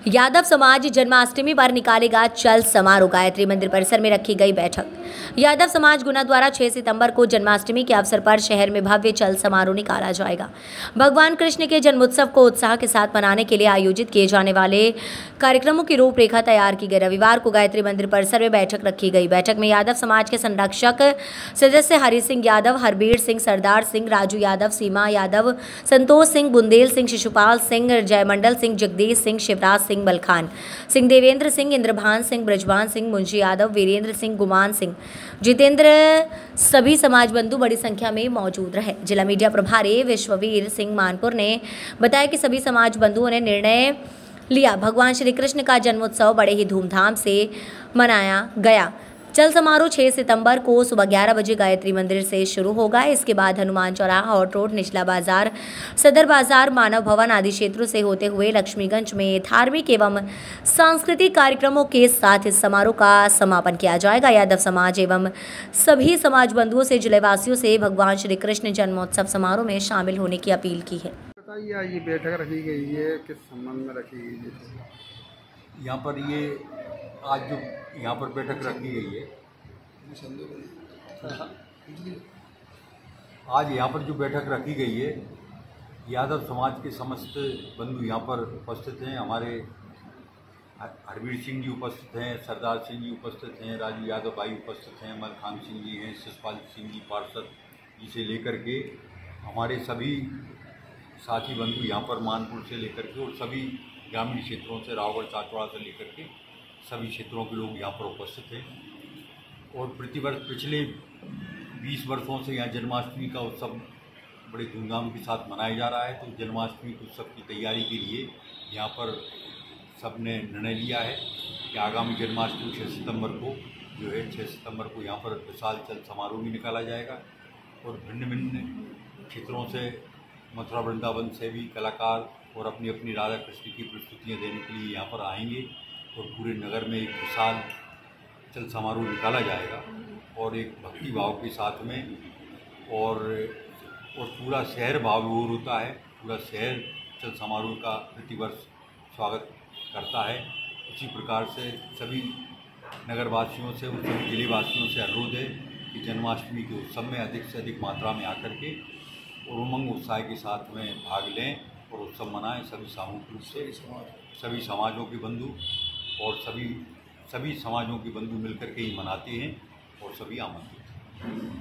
यादव समाज जन्माष्टमी पर निकालेगा चल समारोह। गायत्री मंदिर परिसर में रखी गई बैठक। यादव समाज गुना द्वारा 6 सितंबर को जन्माष्टमी के अवसर पर शहर में भव्य चल समारोह निकाला जाएगा। भगवान कृष्ण के जन्मोत्सव को उत्साह के साथ मनाने के लिए आयोजित किए जाने वाले कार्यक्रमों की रूपरेखा तैयार की गई। रविवार को गायत्री मंदिर परिसर में बैठक रखी गई। बैठक में यादव समाज के संरक्षक सदस्य हरि सिंह यादव, हरबीर सिंह, सरदार सिंह, राजू यादव, सीमा यादव, संतोष सिंह, बुंदेल सिंह, शिशुपाल सिंह, जयमंडल सिंह, जगदीश सिंह, शिवराज सिंह, बलखान सिंह, देवेंद्र सिंह, इंद्रभान सिंह, ब्रजभान सिंह, मुंशी यादव, वीरेंद्र सिंह, गुमान सिंह, जितेंद्र सभी समाज बंधु बड़ी संख्या में मौजूद रहे। जिला मीडिया प्रभारी विश्ववीर सिंह मानपुर ने बताया कि सभी समाज बंधुओं ने निर्णय लिया भगवान श्री कृष्ण का जन्मोत्सव बड़े ही धूमधाम से मनाया गया। चल समारोह 6 सितंबर को सुबह 11 बजे गायत्री मंदिर से शुरू होगा। इसके बाद हनुमान चौराहा, हॉट रोड, निचला बाजार, सदर बाजार, मानव भवन आदि क्षेत्रों से होते हुए लक्ष्मीगंज में धार्मिक एवं सांस्कृतिक कार्यक्रमों के साथ इस समारोह का समापन किया जाएगा। यादव समाज एवं सभी समाज बंधुओं से जिलेवासियों से भगवान श्री कृष्ण जन्मोत्सव समारोह में शामिल होने की अपील की है। बताइए, ये बैठक रखी गई है, किस संबंध में रखी गई है? यहाँ पर ये आज जो यहाँ पर बैठक रखी गई है, आज यहाँ पर जो बैठक रखी गई है, यादव समाज के समस्त बंधु यहाँ पर उपस्थित हैं। हमारे हरबीर सिंह जी उपस्थित हैं, सरदार सिंह जी उपस्थित हैं, राजू यादव भाई उपस्थित हैं, मलखान सिंह जी हैं, शिशुपाल सिंह जी पार्षद जी से लेकर के हमारे सभी साथी बंधु यहाँ पर मानपुर से लेकर के और सभी ग्रामीण क्षेत्रों से, रावगढ़, चाचौड़ा से लेकर के सभी क्षेत्रों के लोग यहाँ पर उपस्थित हैं। और प्रतिवर्ष पिछले 20 वर्षों से यहाँ जन्माष्टमी का उत्सव बड़े धूमधाम के साथ मनाया जा रहा है। तो जन्माष्टमी के उत्सव की तैयारी के लिए यहाँ पर सब ने निर्णय लिया है कि आगामी जन्माष्टमी 6 सितंबर को जो है 6 सितंबर को यहाँ पर विशाल चल समारोह भी निकाला जाएगा। और भिन्न भिन्न क्षेत्रों से, मथुरा वृंदावन से भी कलाकार और अपनी अपनी राधा कृष्ण की प्रस्तुतियाँ देने के लिए यहाँ पर आएंगे और पूरे नगर में एक विशाल चल समारोह निकाला जाएगा और एक भक्ति भाव के साथ में और पूरा शहर भावविभोर होता है। पूरा शहर चल समारोह का प्रतिवर्ष स्वागत करता है। उसी प्रकार से सभी नगरवासियों से और सभी जिलेवासियों से अनुरोध है कि जन्माष्टमी के उत्सव में अधिक से अधिक मात्रा में आकर के और उमंग उत्साह के साथ में भाग लें और उत्सव मनाएं। सभी सामूहिक रूप से सभी समाजों के बंधु और सभी समाजों के बंधु मिलकर के ही मनाते हैं और सभी आमंत्रित हैं।